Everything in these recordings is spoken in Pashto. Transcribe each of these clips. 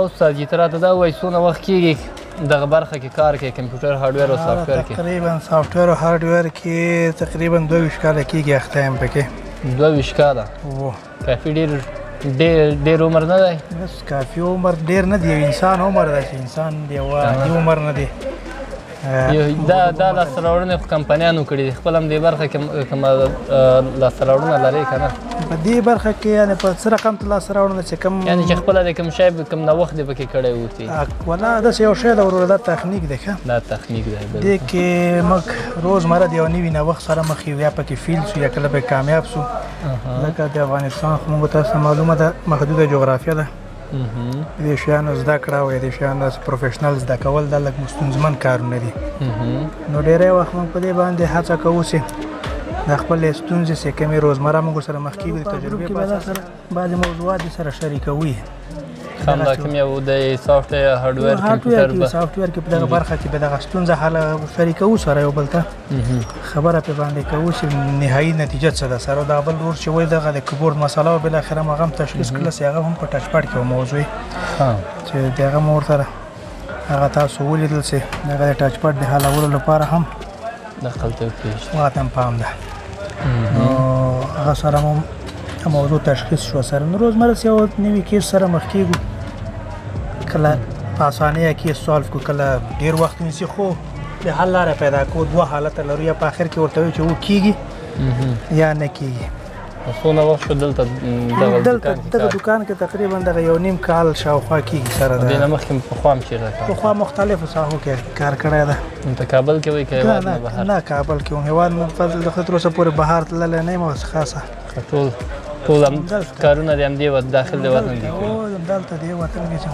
استاد جي ته راته دا ووایي څونه وخت کېږي دغه برخه کې کار کوي کمپیوټر هارډویر او سافټویر کې؟ تقریبا سافټویر او هارډویر کې تقریبا 22 کاله کېږي اخته یم پکې. 22 کاله؟ کافي ډېر عمر نه دی؟ بس کافي عمر ډېر نه دی، یو انسان عمر دی چې انسان دی عادي عمر نه دی. دا لاسته راوړنې خو کمپنیانو کړي دي، خپل هم دې برخه کې کومه لاسته راوړنه لرې که نه؟ په دې برخه کې یعنې په څه رقم ته لاسته راوړنه چې کوم یعنې چې خپله د کوم شی کوم نوښت دې پکې کړی و؟ والله داسې یو شی ده وروره، دا تخنیک دی ښه، دا تخنیک دی. دې کې موږ روزمره د یو نوي نوښت سره مخ یو، یا پکې فیل سو یا کله به کامیاب سو. لکه د افغانستان خو موږ تاسو معلومه ده محدوده جغرافیه ده، د شیانو زده کړه او د شیانو پروفیشنل زده کول دا لږ ستونزمن کارونه دي. نو ډېری وخت موږ په دې باندې هڅه کوو چې د خپلې ستونزې چې کومې روزمره موږ سره مخ کېږو د تجربې په اساس سره بعضې موضوعات یې سره شریکوي. همدا کوم یو د سافټویر هارډویر کمپیوټر سافټویر کې په دغه برخه کې به دغه ستونزه حل شریکوو سره یو بل ته خبره پرې باندې کوو چې نهایي نتیجه څه ده. سره دا بل ورور چې وایي دغه د کیبورډ مسله او بالاخره مو هغه هم تشخیص کړله چې هغه هم په ټچ پاډ کې موضوع چې د هغه مو ورسره هغه تاسو ولیدل چې دغه د ټچ پاډ د حلولو لپاره هم دخل توفیق ماته هم پام ده. نو هغه سره مو موضوع تشخیص شو سره. نو روزمره یو نوي کیس سره مخ کېږو، کله په اسانۍ کیس سالو کو، کله ډېر وخت نیسي، خو د حل لاره پیدا کوو. دوه حالته لرو، یا په آخر کې ورته وایو چې و کېږي یا نه کېږي. څونه وخت شو دلته دغه دکان کې؟ تقریبا دغه یو نیم کال شاوخوا کېږي سره. دې نه مخکې پخوا هم چېرته کار؟ پخوا مختلفو ساحو کې کار کړی ده. ته کابل کې وایي که هېواد نه بهر؟ نه کابل کې وم، هېواد مې فضل د تر اوسه پورې بهر تللی نه یم خاصه. ټول هم کارونه د همدې داخل د وطن دي؟ دلته دې وطن کې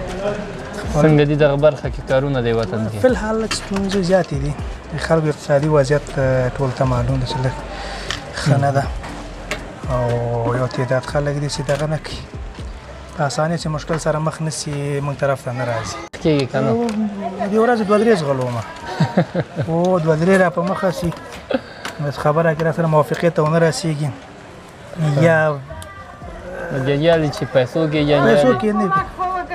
څنګه دي دغه برخه کې کارونه د وطن کې؟ فلحال لږ ستونزې زیاتې دي، د خلکو اقتصادي وضعیت ټول ته معلوم ده چې لږ ښه نه ده، او یو تعداد خلک دي چې دغه نه کوي په اسانۍ چې مشکل سره مخ نسي موږ طرف ته نه راځي. کېږي که نه؟ دې ورځې 2-3 زغلومه او 2-3 را په مخه سي، بس خبره کې را سره موافقې ته ونه رسېږي، یا جنجال چې پیسو کې پیسو کې نه وي.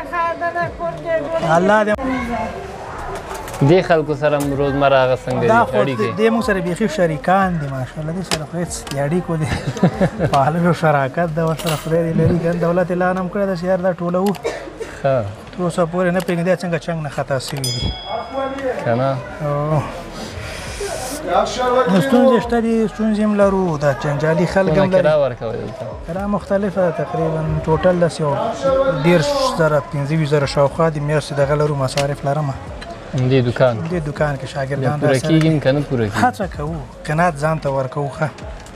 الله دې دې خلکو سره روزمره هغه څنګه دي اړیکې؟ دې موږ سره بیخي شریکان دي ماشاءالله، دې سره خو هېڅ اړیکو دي په حالو شراکت ده ورسره خدای دې لري. ګن دولت اعلان هم کړی ده چې یار دا ټولوو، تر اوسه پورې نه پوهېږم دی څنګه چنګ نه خطا سوي دي که نه؟ نو ستونزې شته دي، ستونزې هم لرو، دا جنجالي خلک هم لري. کرا ورکوئ دلته؟ کرا مختلفه ده، تقریبا ټوټل داسې یو 13,000 15,000 شاوخوا د میاشتې دغه لرو مصارف لرمه دې دکان کې شاګردان پوره کېږي که نه پوره کېږي؟ هڅه کوو، قناعت ځان ته ورکوو. ښه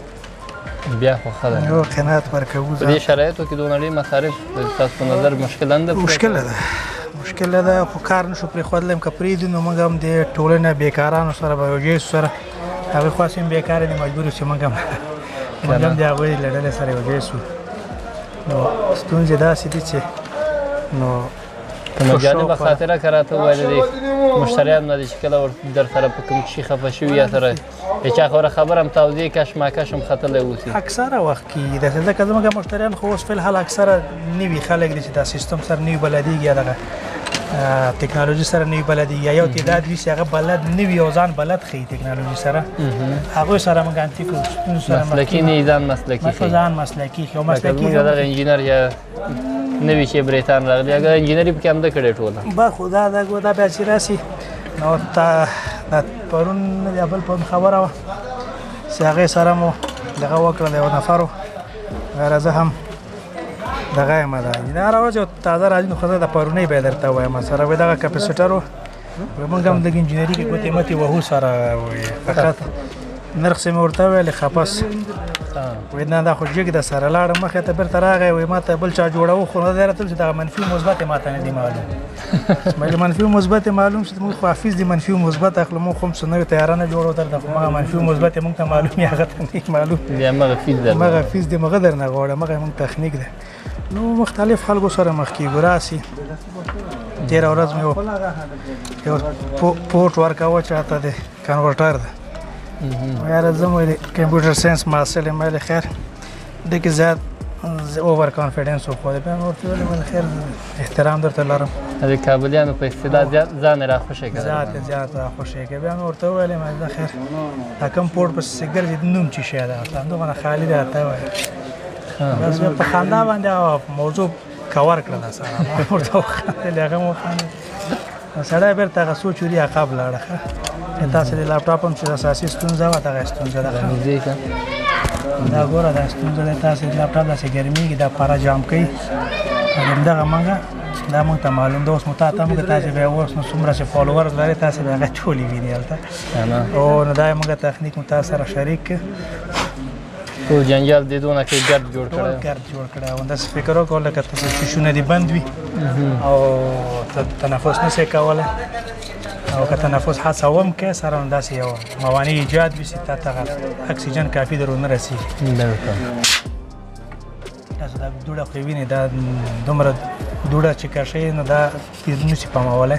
بیا خو ښه ده، یو قناعت ورکوو. په دې شرایطو کې دونه ډېر مصارف ستاسو په نظر مشکله نه ده؟ مشکله ده، خو کار نشو پرېښودلی. که پرېږدو نو موږ هم د ټولنې بېکارانو سره به یو ځای سو، سره هغوی خو هسې هم بېکاره دي، مجبور یو چې موږ هم د هغوی له ډلې سره یو ځای سو. نو ستونزې داسې دي چې نو کومه جالبه خاطره که راته ووایې د مشتریانو نه دي چې کله در سره په کوم شي خفه شوي یا سره د چا خوره خبره هم تاوزې کشمکش هم ختلی اوسي؟ اکثره وخت کې داسې ځکه زموږ مشتریان خو اوس فلحال اکثره نوي خلک دي چې دا سیستم سره نوي بلدېږي، یا دغه ټکنالوژي سره نوي بلدېږي، یا یو تعداد وي چې هغه بلد نه وي او ځان بلد ښیي ټکنالوژي سره، هغوی سره موږ انتي کوو. ستونزو سره مسلکي نه ځان مسلکي ښیي، ځان مسلکي ښیي. او مسلکي دغه انجینر یا نوي چې بریتان راغلي هغه انجینري پکې همده کړې ټوله به خو دا بیا چې راسي نو دا پرون یا بل پرون خبره وه چې هغې سره مو دغه وکړه د یو نفرو غیر زه هم دغه یم دا هره ورځ یو تازه راځي نو ښه د پرونۍ به یې درته ووایم سره وایي دغه کپسیټر و موږ هم لږ انجینري کې ګوتې متې وهو سره فقط نرخ مې ورته وویلې خپس وایي نه دا خو جګ ده سره لاړم مخې ته بېرته راغی وایي ما ته بل چا جوړوو خو نه دی راته چې دغه منفي او مثبت یې ما ته نه دي معلوم. مې منفي او مثبت یې معلوم چې موږ خو حافظ دي منفي او مثبت اخلو موږ خو هم څه نوې تیاره نه جوړو درته خو مغه منفي او مثبت یې موږ ته معلوم یې هغه ته نه معلوم مغه فیز دی مغه درنه غواړه مغه موږ تخنیک ده. نو مختلف خلکو سره مخ کېږو راسي تېره ورځ مې یو پورټ ورکاوه چاته د کنورټر ده یاره زه مې کمپیوټر ساینس محصل یم ویلې خیر دې کې زیات اوور کانفیډنس وښود بیا مې ورته وویل ویل خیر احترام درته لرم د کابلیانو په اصطلاح ځان یې راخوشی کړی زیات راخوشی کړی بیا مې ورته وویل ما خیر دا کوم پورټ پسې ګرځي نوم چې شی ده همدومره خالي دی راته وویل بس بیا په خندا باندې موضوع کور کړله سره ما ورته وخندل هغه مو وخندل سړی بېرته هغه سوچ وري عقب لاړه ښه تاسو د لاپټاپ هم چې اساسي ستونزه وه دغه ستونزه ده دا ګوره دا ستونزه ده تاسو د لاپټاپ داسې ګرمېږي دا پاره جام کوي همدغه موږ دا موږ ته معلوم ده اوس مو تا ته موږ تاسې بیا اوس نو څومره چې فالوورز لرئ تاسې به هغه ټولې ویني هلته او نو دا موږ تخنیک مو تاسو سره شریک کړ ټول جنجال د دونه کې ګرد جوړ کړی ګرد جوړ کړی او همداسې فکر وکړو لکه شیشونه دې بند وي او تنفس نشئ کولی او که تنفس هڅه هم کوې سره همداسې یو موانع ایجاد وي چې تا ته اکسیجن کافي در ونه رسېږي تاسو دا دوړه خو وینئ دا دومره دوړه چې کښئ نو دا نشي پامولی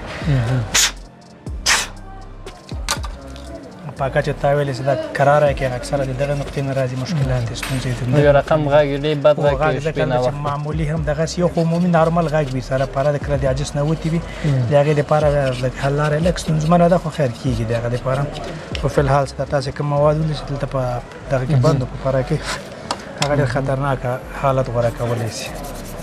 پاکه چې تا ویلې چې دا کراره کې اکثره د دغه نقطې نه راځي مشکلات ستونزې یو رقم غږ ډېر بد غږ کوي شپې ناوخته معمولي هم دغسې یو خو عمومي نارمل غږ وي سره پاره د کله د عاجز نه وتي وي د هغې دپاره لږ حل لاره لږ ستونزمنه ده خو خیر کېږي د هغه دپاره خو فلحال چې تاسې کوم مواد ولې چې دلته په دغه کې بندو په پاره کې هغه ډېر خطرناک حالت غوره کولی شي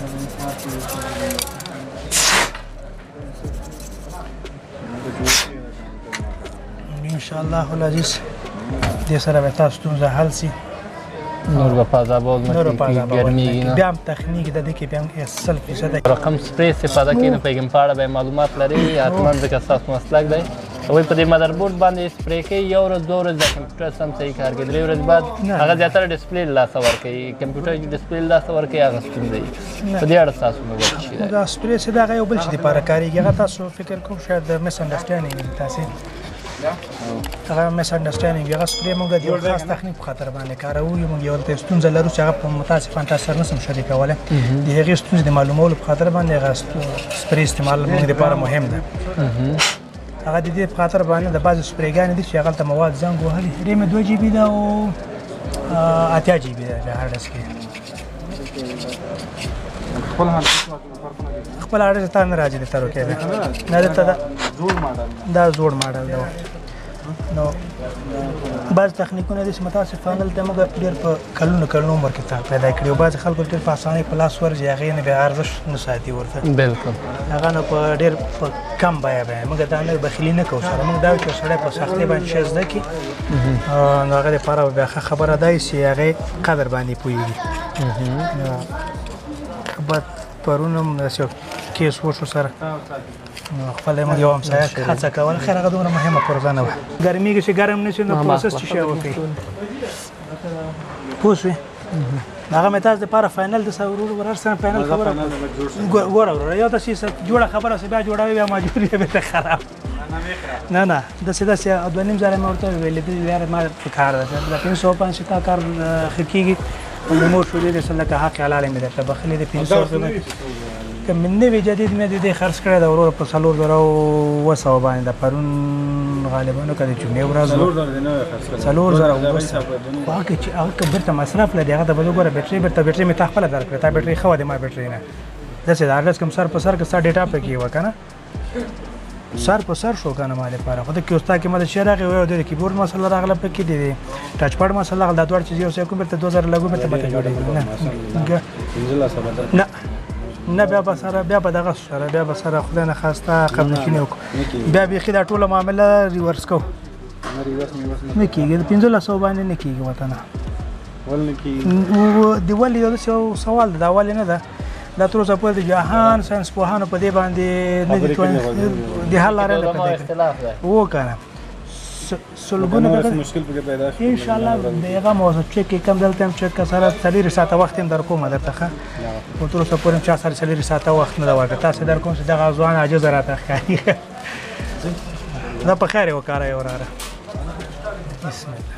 انشاءالله العزیز دې سره به تاسو ستونزه حل شي نور به پازابول نه ګرمېږي نه بیا هم تخنیک د دې کې بیا هم 100% رقم سپری استفاده کوي نو په هغې په اړه به معلومات لري حتما ځکه ستاسو مسلک دی هغوی په دې مدربورډ باندې سپری کوي یو ورځ دوه ورځې د کمپیوټر سم صحیح کار کوي 3 ورځې بعد هغه زیاتره ډسپلې له لاسه ورکوي کمپیوټر چې ډسپلې له لاسه ورکوي هغه ستونزه وي په دې اړه ستاسو نظر څه دی دا سپری چې دغه یو بل چې دپاره کارېږي هغه تاسو فکر کوم شاید د مس انډرسټینډینګ وي تاسې هغه مس انډرسټینډینګ وي هغه سپری موږ د یو خاص تخنیک په خاطر باندې کاروو موږ یو ته ستونزه لرو چې هغه په متاسفانه تاسو سره نشم شریکولی د هغې ستونزې د معلومولو په خاطر باندې هغه سپری استعمال موږ دپاره مهم ده هغه د دې په خاطر باندې د بعضې سپریګانې دي چې هغلته مواد زنګ وهلي ریم 2 GB ده او 8 GB ده د هارډ ډسک کې خپل هارډ ډسک ته نه راځي د تروکې نه دلته دا زوړ ماډل ده نو بعض تخنیکونه داسې متاسفانه دلته موږ ډېر په کلونو عمر کې پیدا کړي او بعضې خلکو ډېر په اسانۍ په لاس ورځي هغې نه بیا ارزښت نه ساتي ورته بلکل هغه نه په ډېر په کم بیه موږ دا نه بخیلي نه کوو سره موږ دا وایو چې سړی په سختۍ باندې شی زده کړي نو هغه دپاره به بیا ښه خبره دا وي چې هغې قدر باندې پوهېږي بعد پرون هم داسې یو کیس وشو سره خپل موږ یو همسایه هڅه کوله خیر هغه دومره مهمه پروژه نه وه ګرمېږي چې ګرم نه شي نو پروسس چې شی وکړي پوه شوې هغه مې تاسو دپاره فاینل د ورور سره فاینل خبره ګوره وروره یو داسې جوړه خبره چې بیا جوړوي بیا مجبور یې بېرته خراب نه داسې دوه نیم ځله مې ورته ویلې دي یاره ما په کار ده د 550 تا کار ښه کېږي مور شولې د لکه حق حلال مې درته بخلې د 500 روپۍ که مې نوې جدید مې د دې خرڅ کړی د وروره په 4,200 باندې د پرون غالبا نو که د جمعې ورځ 4,200 خو هغه چې هغه بېرته مصرف لري هغه ته به زه ګوره بیټرۍ مې تا خپله درکړې تا بیټرۍ ښه وه د ما بیټرۍ نه داسې د هارډ ډسک هم سر په سر که ستا ډېټا پکې وه که نه سر په سر شو که نه ما لپاره خو د کیوستا کې ما د شی راغی ویو د کیبورډ مسله راغله پکې د ټچ پاډ مسله راغله دا دواړه چیز یو څه کوم بیرته 2000 لګو بیرته ماته جوړېږي نه بیا به سره بیا به دغه سره بیا به سره خدای نه خواسته قبلچینې وکړو بیا بیخي دا ټوله معامله ریورس کوو نه کېږي د 1500 باندې نه کېږي ورته نه د ولې یو داسې یو سوال ده دا ولې نه ده دا تر اوسه پورې د جهان ساینس پوهانو په دې باندې نه دي د حل لاره نه پیدا کړې و که نه سلګونه مشکل پکې پیدا شي ان شاء الله دغه موضوع چې کم دلته هم چې سره 4 ساعته وخت هم در کوم درته ښه او تر اوسه پورې چا سره 4 ساعته وخت نه دا ورکړه تاسو در کوم چې دغه ځوان عاجز راته ښکاري دا په خیر وکړه وراره بسم الله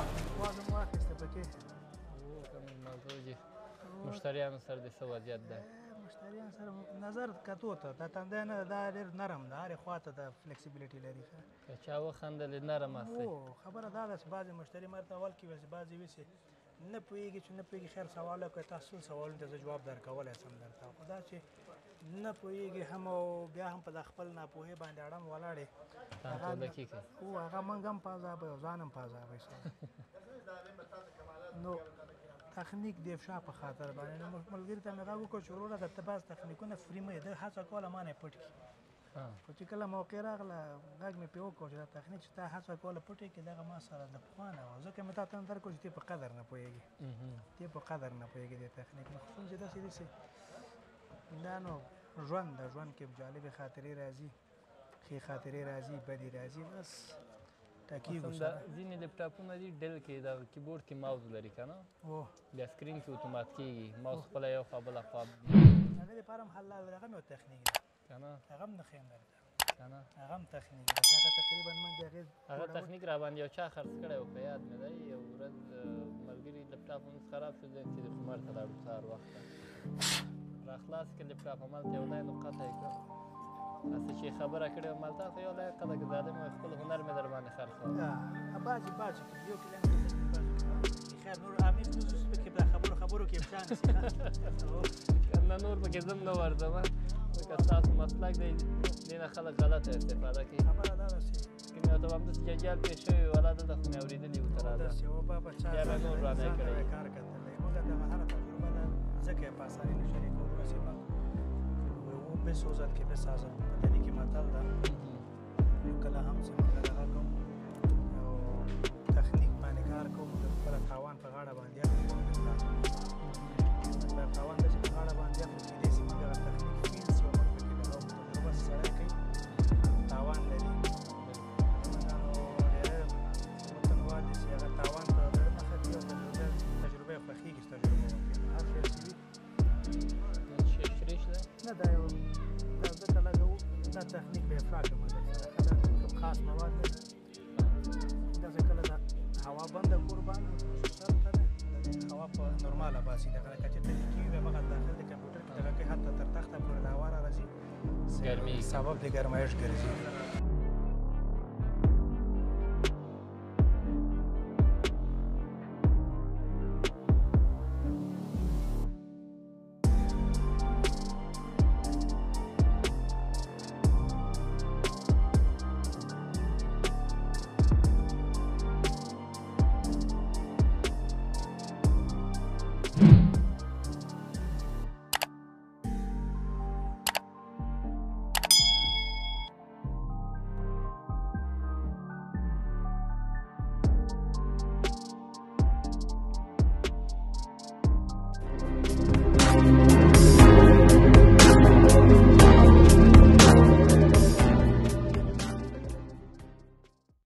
مشتریانو سره د څه وضعیت ده مشتریان سره نظر کتو ته دا تندی نه دا ډېر نرم ده هرې خوا ته د فلیکسیبیلیټي لري که چا وخندلې نرم هستې خبره دا ده چې بعضې مشتري مرته اول کې وي چې بعضې وي چې نه پوهېږي چې نه پوهېږي خیر سوال وکړئ تاسو سوالونو ته زه جواب درکولی شم درته خو دا چې نه پوهېږي هم او بیا هم په د خپل ناپوهۍ باندې اړم ولاړې او هغه موږ هم په عذابوي او ځان هم په عذابوي نو تخنیک د افشا په خاطر باندې نو ملګري ته مې غږ وکړ چې وروره درته بعض تخنیکونه فري مه ده هڅه کوله ما نه پټ کړي خو چې کله موقع راغله غږ مې پرې وکړ چې دا تخنیک چې تا هڅه کوله پټ کړي دغه ما سره د پخوا نه وه ځکه مې تا ته نظر کړو چې ته په قدر نه پوهېږي ته په قدر نه پوهېږي د تخنیک نه خصوصا چې داسې داسې دا نو ژوند د ژوند کې جالبې خاطرې راځي ښې خاطرې راځي بدې راځي بس ټکېږو سره ځینې لیپټاپونه دي ډل کې د کیبورډ کې ماوس لري که نه بیا سکرین کې اتومات کېږي ماوس خپله یو خوا بله خوا هغې دپاره هم حل لاره هغه هم یو تخنیک دی که نه هغه هم نه ښیم درته که نه هغه هم تخنیک دی هغه تقریبا موږ د هغه تخنیک راباندې یو چا خرڅ کړی و په یاد مې دی یو ورځ ملګري لیپټاپ همس خراب شو ځکه چې د عمر ته لاړو سهار وخته راخلاص کړ لیپټاپ همالته یو لاین قطع یې کړ هسې چې خبره کړې وه مالته خو یو لاین قطع کړ ظالم وایي خپل هنر مې در باندې خرڅوه بعضې یو کلیم خیر نور امیر خصوص پکې په خبرو کې افشا نه شي نه نور پکې زم نه ورځم ځکه ستاسو مسلک دی دې نه خلک غلطه استفاده کوي خبره دا ده چې که مې ورته همداسې جنجال پېښ شوی ولا دلته خو مې اورېدلي وو تر بیا به نور رانه کړی کار کتلی موږ دغه هره تجربه ده ځکه یې په اسانۍ نه شریکوو رسې موږ او بسوزد که بسازد په دې کې متل ده کله هم چې موږ دغه کوو او تخنیک باندې کار کوو د خپله تاوان په غاړه باندې اخلو تاوان داسې په غاړه باندې اخلو کېدای شي موږ دغه تخنیک فیل شي او موږ پکې دغه تجربه سړی کوي تاوان لري وطنوال دي چې هغه تاوان ته زړه نه ختي او تجربه یې خوښېږي چې تجربه وکړي هر شی چې وي شریش ده نه دا یو دا ځکه لګوو دا تخنیک به افشا کوم کوم خاص مواد لري داسې کله دا هوا بنده قربان سر ته هوا په نورماله باسي دغه لکه چې تلیکي وي بیا هغه داخل د کمپیوټر کې دغه کې حتی تر تخته پورې د هوا را راځي ګرمي سبب د ګرمایش ګرځي